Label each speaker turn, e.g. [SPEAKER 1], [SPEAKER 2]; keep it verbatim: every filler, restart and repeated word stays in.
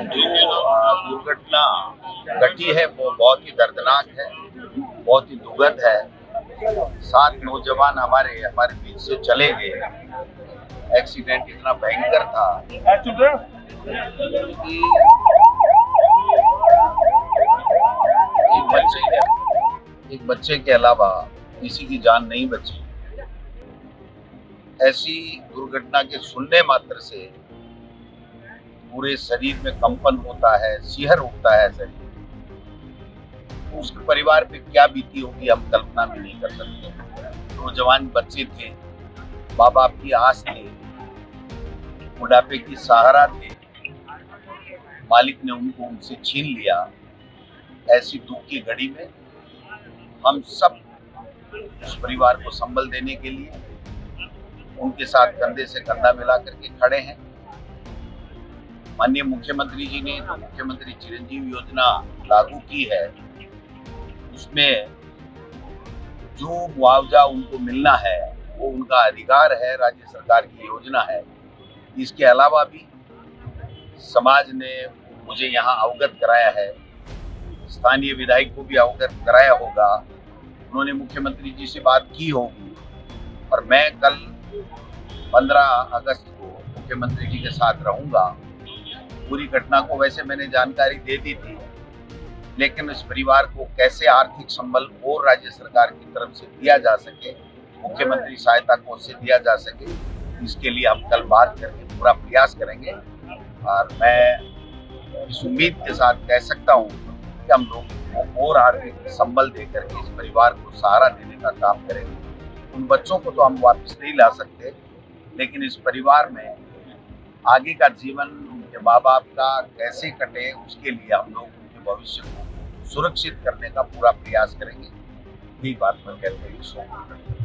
[SPEAKER 1] जो दुर्घटना घटी है वो बहुत ही दर्दनाक है, बहुत ही दुखद है। सात नौजवान हमारे हमारे बीच से चले गए। एक्सीडेंट इतना भयंकर था कि एक बच्चे के एक बच्चे के अलावा किसी की जान नहीं बची। ऐसी दुर्घटना के सुनने मात्र से पूरे शरीर में कंपन होता है, सिहर उठता है शरीर। उसके परिवार पे क्या बीती होगी हम कल्पना भी नहीं कर सकते। नौजवान बच्चे थे, माँ बाप की आस थे, बुढ़ापे की सहारा थे, मालिक ने उनको उनसे छीन लिया। ऐसी दुख की घड़ी में हम सब उस परिवार को संबल देने के लिए उनके साथ कंधे से कंधा मिला करके खड़े हैं। माननीय मुख्यमंत्री जी ने जो मुख्यमंत्री चिरंजीवी योजना लागू की है, उसमें जो मुआवजा उनको मिलना है वो उनका अधिकार है, राज्य सरकार की योजना है। इसके अलावा भी समाज ने मुझे यहाँ अवगत कराया है, स्थानीय विधायक को भी अवगत कराया होगा, उन्होंने मुख्यमंत्री जी से बात की होगी और मैं कल पंद्रह अगस्त को मुख्यमंत्री जी के साथ रहूंगा। पूरी घटना को वैसे मैंने जानकारी दे दी थी, लेकिन इस परिवार को कैसे आर्थिक संबल और राज्य सरकार की तरफ से दिया जा सके, मुख्यमंत्री सहायता कोष से दिया जा सके, इसके लिए हम कल बात करके पूरा प्रयास करेंगे। और मैं इस उम्मीद के साथ कह सकता हूँ कि हम लोग और आर्थिक संबल देकर के इस परिवार को सहारा देने का काम करेंगे। उन बच्चों को तो हम वापस नहीं ला सकते, लेकिन इस परिवार में आगे का जीवन उनके माँ बाप का कैसे कटे, उसके लिए हम लोग उनके भविष्य को सुरक्षित करने का पूरा प्रयास करेंगे। यही बात मैं कहते हैं।